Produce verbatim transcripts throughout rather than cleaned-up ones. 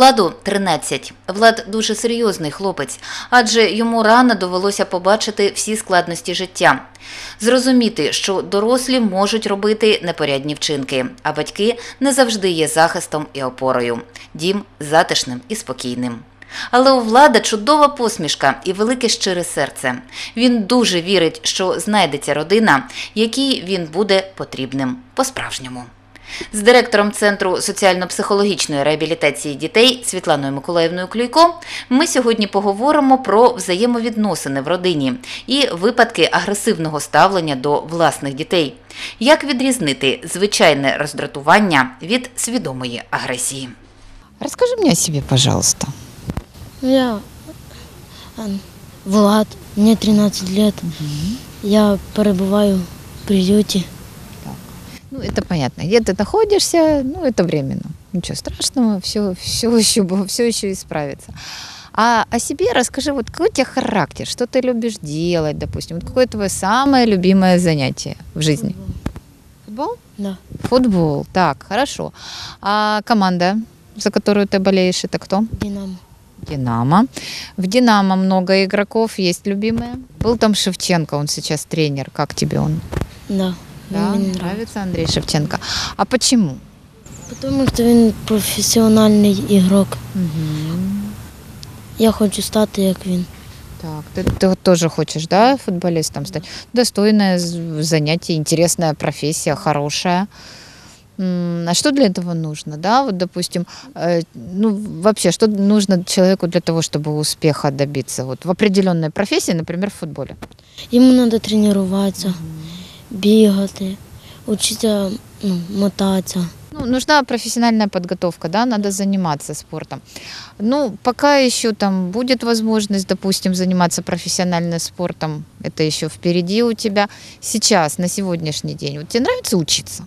Владу тринадцять. Влад дуже серйозний хлопець, адже йому рано довелося побачити всі складності життя. Зрозуміти, що дорослі можуть робити непорядні вчинки, а батьки не завжди є захистом і опорою. Дім затишним і спокійним. Але у Влада чудова посмішка і велике щире серце. Він дуже вірить, що знайдеться родина, якій він буде потрібним по-справжньому. З директором Центру соціально-психологічної реабілітації дітей Світланою Миколаївною Клюйко ми сьогодні поговоримо про взаємовідносини в родині і випадки агресивного ставлення до власних дітей. Як відрізнити звичайне роздратування від свідомої агресії? Расскажи мне о себе, пожалуйста. Я а, Влад, мне тринадцать лет. Я перебываю в приюте. Ну, это понятно. Где ты находишься, ну, это временно. Ничего страшного, все, все, еще, все еще исправится. А о себе расскажи, вот какой у тебя характер, что ты любишь делать, допустим, вот какое твое самое любимое занятие в жизни? Футбол? Да. Футбол, так, хорошо. А команда, за которую ты болеешь, это кто? Динамо. Динамо. В Динамо много игроков, есть любимые. Был там Шевченко, он сейчас тренер. Как тебе он? Да. Да, Він мені нравится нравится. Андрей Шевченко. А почему? Потому що він професіональний ігрок. Угу. Я хочу стати як він. Так, ты, ты вот тоже хочешь, да, футболистом стать? Достойное з- занятие, интересная профессия, хорошая. М, А что для этого нужно, да? Вот, допустим, э, ну, вообще, что нужно человеку для того, чтобы успеха добиться? Вот в определенной профессии, например, в футболе. Йому треба тренуватися, бігати, вчитися ну, мотатися. Ну, нужна профессиональная подготовка, да, надо заниматься спортом. Ну, пока еще там будет возможность, допустим, заниматься профессионально спортом, это еще впереди у тебя. Сейчас, на сегодняшний день, вот тебе нравится учиться?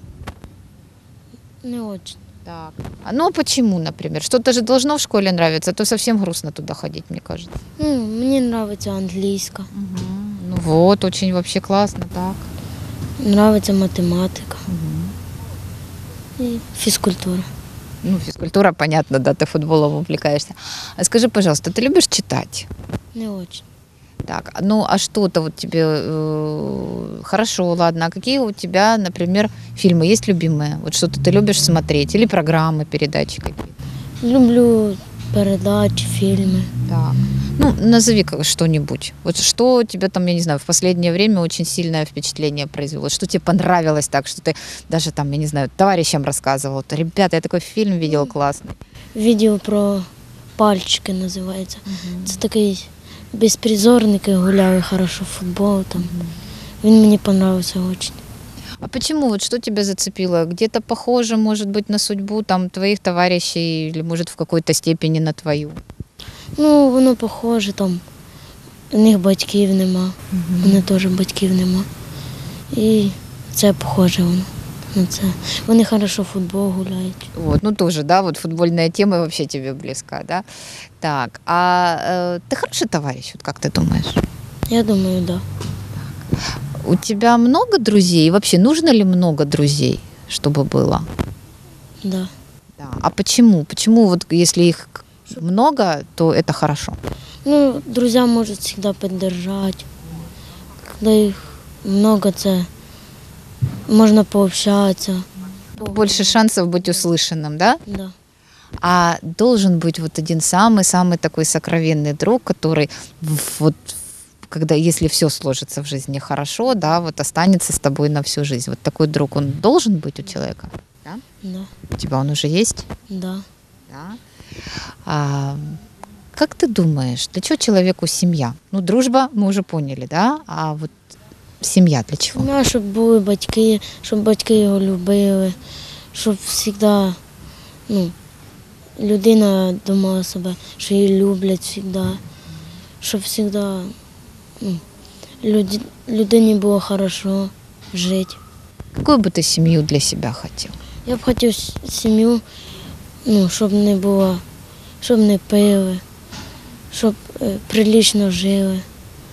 Не дуже. Так. А ну, а почему, например? Что-то же должно в школе нравиться, а то совсем грустно туда ходить, мне кажется. Ну, мені подобається англійська, Ну вот, очень вообще классно, так. подобається математика і фізкультура. Ну, физкультура, понятно, да, ты футболом увлекаешься. А скажи, пожалуйста, ты любишь читать? Не дуже. Так, ну а что-то вот тебе э, хорошо, ладно. А какие у тебя, например, фильмы есть любимые? Вот что-то ты любишь смотреть или программы, передачи какие-то? Люблю передачі, фільми. Так. Ну, назови как- что-нибудь. Вот что тебе там, я не знаю, в последнее время очень сильное впечатление произвело? Что тебе понравилось так, что ты даже там, я не знаю, товарищам рассказывал? То, ребята, я такой фильм видел классный. Відео про пальчики називається. Це такий безпризорник, який гуляє хорошо в футбол. Там. Він мені подобався дуже. А почему? Вот что тебя зацепило? Где-то похоже, может быть, на судьбу там твоих товарищей или, может, в какой-то степени на твою? Ну, воно похоже, там у них батьків нема, у мене теж батьків нема. І це похоже воно на це. Вони хорошо в футбол гуляють. Вот, ну тоже, да, вот футбольная тема вообще тебе близка, да? Так, а э, ты хороший товарищ, вот как ты думаешь? Я думаю, так. Да. У тебя много друзей? И вообще, нужно ли много друзей, чтобы было? Да. Да. А почему? Почему вот если их много, то это хорошо? Ну, друзья можуть всегда поддержать. Когда их много, це можна пообщатися. Больше шансов быть услышанным, да? Да. А должен быть вот один самый-самый такой сокровенный друг, который в- вот когда, если все сложится в жизни хорошо, да, вот останется с тобой на всю жизнь. Вот такой друг, он должен быть у человека? Да? Да. У тебя он уже есть? Да. Да. А, как ты думаешь, для чего человеку семья? Ну, дружба, мы уже поняли, да? А вот семья для чего? Сім'я, щоб були батьки, щоб батьки його любили, щоб завжди ну, людина думала себе, що її люблять завжди, щоб завжди ну, люд, людині було хорошо жити. Какую бы ты семью для себя хотел? Я б хотів с- сім'ю, ну, щоб не було, щоб не пили, щоб е, прилично жили.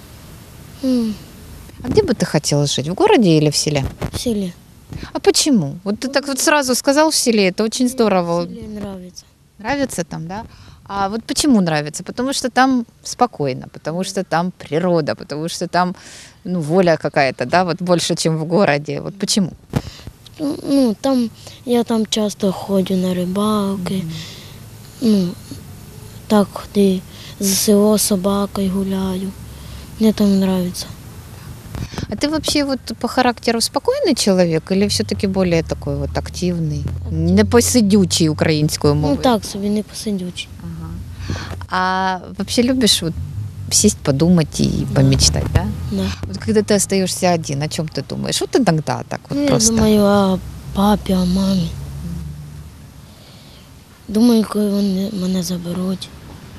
М, А где бы ты хотел жить? В городе или в селе? В селі. А почему? Вот ты так вот сразу сказал в селе, это очень В здорово. селі подобається. Нравится там, да? А вот почему нравится? Потому что там спокойно, потому что там природа, потому что там, ну, воля какая-то, да, вот больше, чем в городе. Вот почему? Ну, там я там часто ходжу на рибалки. Ну, так ходи, за село з собакою гуляю. Мені там подобається. А ты вообще вот по характеру спокойный человек или все-таки более такой вот активный, непосидючий українською Ну мовою? так собі, не посидючий. Ага. А вообще любишь вот сесть, подумать и помечтать, да? Да. Вот когда ты остаешься один, о чем ты думаешь? Вот иногда так вот Ну, я просто. думаю о папі, о мамі. Думаю, коли вони мене заберуть.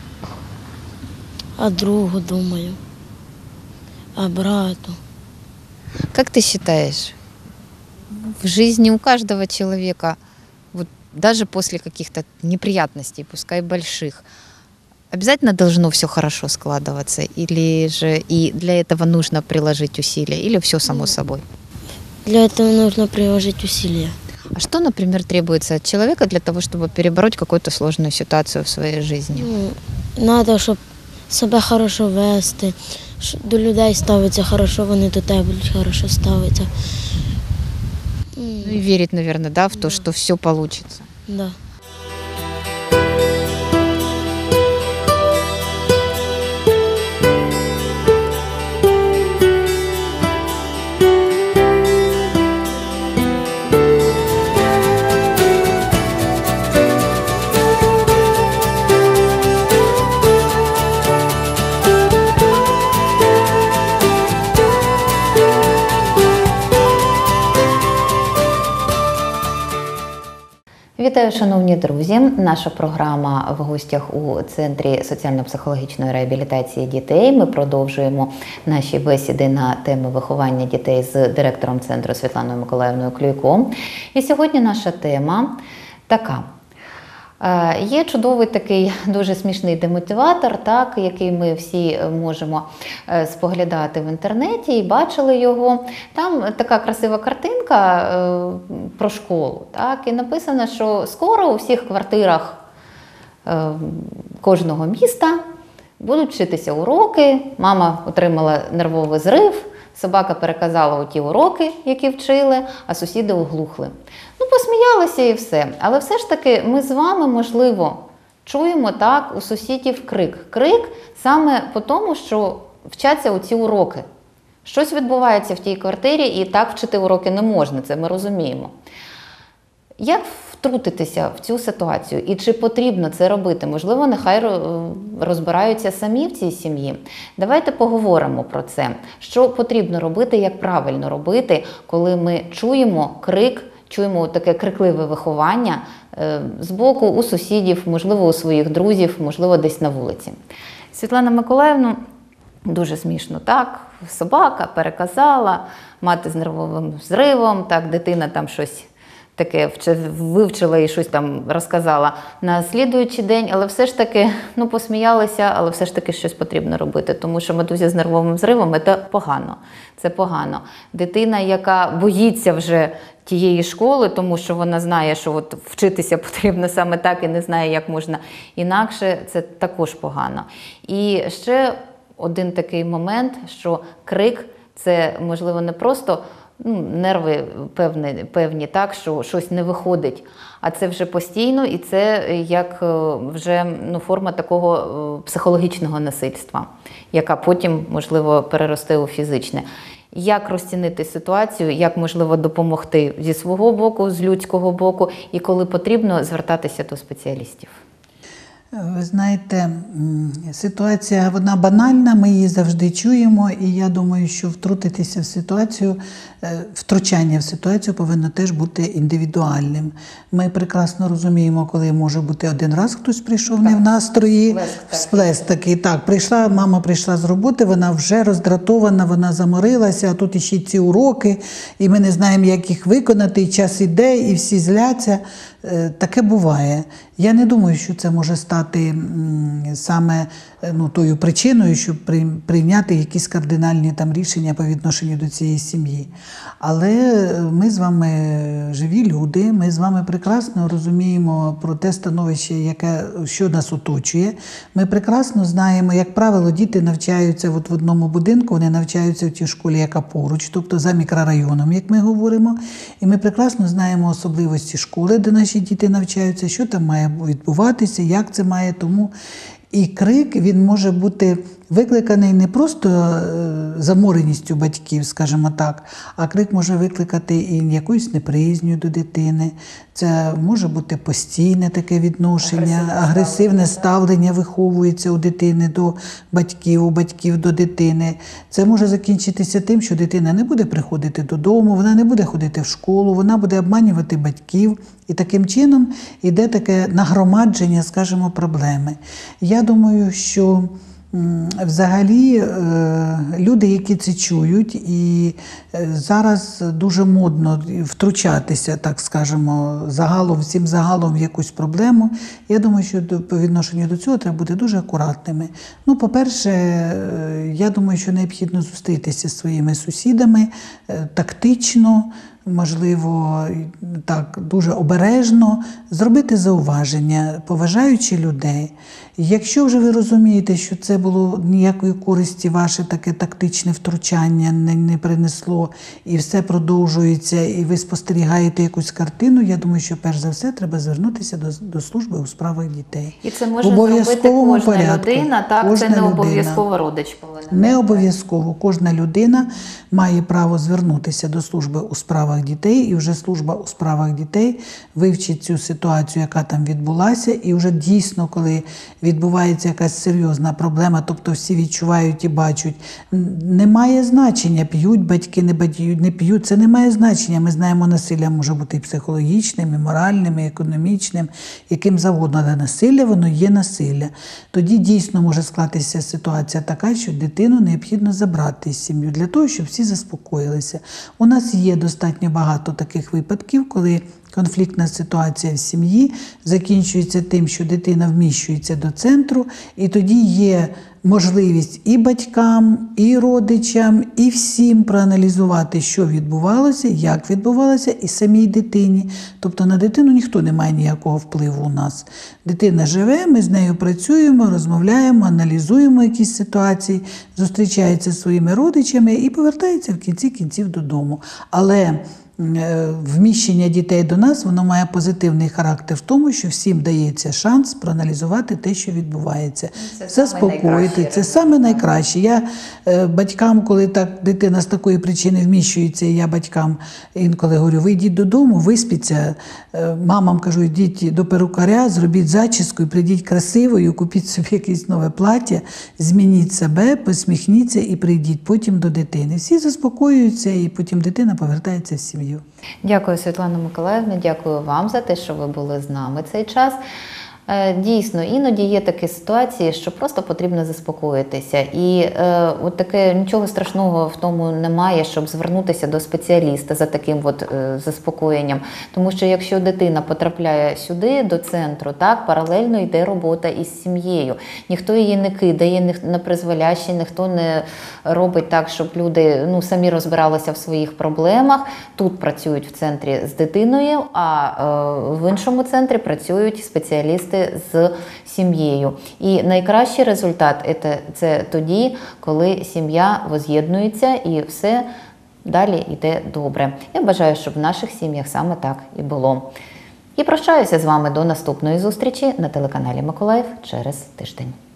А другу думаю. А брату. Как ты считаешь, в жизни у каждого человека, вот даже после каких-то неприятностей, пускай больших, обязательно должно все хорошо складываться? Или же и для этого нужно приложить усилия? Или все само собой? Для этого нужно приложить усилия. А что, например, требуется от человека для того, чтобы перебороть какую-то сложную ситуацию в своей жизни? Ну, треба, щоб себе хорошо вести, ш- до людей ставиться хорошо, вони до тебе будуть хорошо ставитися. М, Ну и верить, наверное, да, в то, что все получится. Да. Вітаю, шановні друзі! Наша програма в гостях у Центрі соціально-психологічної реабілітації дітей. Ми продовжуємо наші бесіди на теми виховання дітей з директором центру Світланою Миколаївною Клюйко. І сьогодні наша тема така. Е, Є чудовий такий дуже смішний демотиватор, так, який ми всі можемо е, споглядати в інтернеті і бачили його. Там така красива картинка е, про школу, так, і написано, що скоро у всіх квартирах е, кожного міста будуть вчитися уроки, мама отримала нервовий зрив, собака переказала ті уроки, які вчили, а сусіди оглухли. Ну, посміялися і все. Але все ж таки ми з вами, можливо, чуємо так у сусідів крик. Крик саме по тому, що вчаться у ці уроки. Щось відбувається в тій квартирі, і так вчити уроки не можна, це ми розуміємо. Як втрутитися в цю ситуацію? І чи потрібно це робити? Можливо, нехай розбираються самі в цій сім'ї. Давайте поговоримо про це. Що потрібно робити, як правильно робити, коли ми чуємо крик, чуємо таке крикливе виховання з боку у сусідів, можливо, у своїх друзів, можливо, десь на вулиці. Світлана Миколаївна, дуже смішно, так? Собака переказала, мати з нервовим зривом, так, дитина там щось таке вивчила і щось там розказала на слідуючий день, але все ж таки, ну, посміялися, але все ж таки щось потрібно робити, тому що матуся з нервовим зривом – це погано, це погано. Дитина, яка боїться вже тієї школи, тому що вона знає, що от вчитися потрібно саме так і не знає, як можна інакше, це також погано. І ще один такий момент, що крик – це, можливо, не просто ну, нерви певні, певні, так, що щось не виходить, а це вже постійно, і це як вже ну, форма такого психологічного насильства, яка потім, можливо, переросте у фізичне. Як розцінити ситуацію, як, можливо, допомогти зі свого боку, з людського боку, і коли потрібно звертатися до спеціалістів? Ви знаєте, ситуація вона банальна, ми її завжди чуємо, і я думаю, що втрутитися в ситуацію, втручання в ситуацію повинно теж бути індивідуальним. Ми прекрасно розуміємо, коли може бути один раз хтось прийшов не в настрої, всплеск такий. Так, прийшла, мама прийшла з роботи, вона вже роздратована, вона заморилася, а тут іще ці уроки, і ми не знаємо, як їх виконати, і час іде, і всі зляться. е, таке буває. Я не думаю, що це може стати м, саме е, ну, тою причиною, щоб при- прийняти якісь кардинальні там рішення по відношенню до цієї сім'ї. Але ми з вами живі люди, ми з вами прекрасно розуміємо про те становище, яке, що нас оточує. Ми прекрасно знаємо, як правило, діти навчаються от в одному будинку, вони навчаються в тій школі, яка поруч, тобто за мікрорайоном, як ми говоримо. І ми прекрасно знаємо особливості школи, де наші діти навчаються, що там має відбуватися, як це має. Тому і крик, він може бути викликаний не просто е, замореністю батьків, скажімо так, а крик може викликати і якоюсь неприязнью до дитини. Це може бути постійне таке відношення, агресивне, агресивне ставлення виховується у дитини до батьків, у батьків до дитини. Це може закінчитися тим, що дитина не буде приходити додому, вона не буде ходити в школу, вона буде обманювати батьків. І таким чином йде таке нагромадження, скажімо, проблеми. Я думаю, що м, взагалі е, люди, які це чують, і е, зараз дуже модно втручатися, так скажемо, загалом, всім загалом в якусь проблему. Я думаю, що до- по відношенню до цього треба бути дуже акуратними. Ну, по-перше, е, я думаю, що необхідно зустрітися зі своїми сусідами е, тактично, можливо, так, дуже обережно, зробити зауваження, поважаючи людей. Якщо вже ви розумієте, що це було ніякої користі, ваше таке тактичне втручання не, не принесло, і все продовжується, і ви спостерігаєте якусь картину, я думаю, що перш за все треба звернутися до, до служби у справах дітей. І це може В зробити обов'язковому кожна порядку. людина, так? Кожна Це не людина. обов'язково родич повинен. Не обов'язково. Кожна людина має право звернутися до служби у справах дітей, і вже служба у справах дітей вивчить цю ситуацію, яка там відбулася, і вже дійсно, коли відбувається якась серйозна проблема, тобто всі відчувають і бачать, немає значення, п'ють батьки, не п'ють, не п'ють, це не має значення. Ми знаємо, насилля може бути і психологічним, і моральним, і економічним, яким завгодно, але насилля, воно є насилля. Тоді дійсно може склатися ситуація така, що дитину необхідно забрати з сім'ю для того, щоб всі заспокоїлися. У нас є достатньо багато таких випадків, коли конфліктна ситуація в сім'ї закінчується тим, що дитина вміщується до центру, і тоді є можливість і батькам, і родичам, і всім проаналізувати, що відбувалося, як відбувалося, і самій дитині. Тобто на дитину ніхто не має ніякого впливу у нас. Дитина живе, ми з нею працюємо, розмовляємо, аналізуємо якісь ситуації, зустрічається зі своїми родичами і повертається в кінці кінців додому. Але вміщення дітей до нас, воно має позитивний характер в тому, що всім дається шанс проаналізувати те, що відбувається. Це Заспокоїти. Це саме найкраще. Я е, батькам, коли так дитина з такої причини вміщується, я батькам інколи говорю, ви йдіть додому, виспіться. Е, мамам кажу, йдіть до перукаря, зробіть зачіску і прийдіть красивою, купіть собі якесь нове плаття, змініть себе, посміхніться і прийдіть потім до дитини. Всі заспокоюються і потім дитина повертається в сім'ю. Дякую, Світлана Миколаївна, дякую вам за те, що ви були з нами цей час. Дійсно, іноді є такі ситуації, що просто потрібно заспокоїтися. І е, от таке нічого страшного в тому немає, щоб звернутися до спеціаліста за таким от е, заспокоєнням. Тому що якщо дитина потрапляє сюди, до центру, так, паралельно йде робота із сім'єю. Ніхто її не кидає, не призволяще, ніхто не робить так, щоб люди ну, самі розбиралися в своїх проблемах. Тут працюють в центрі з дитиною, а е, в іншому центрі працюють спеціалісти з сім'єю. І найкращий результат – це тоді, коли сім'я воз'єднується і все далі йде добре. Я бажаю, щоб в наших сім'ях саме так і було. І прощаюся з вами до наступної зустрічі на телеканалі Миколаїв через тиждень.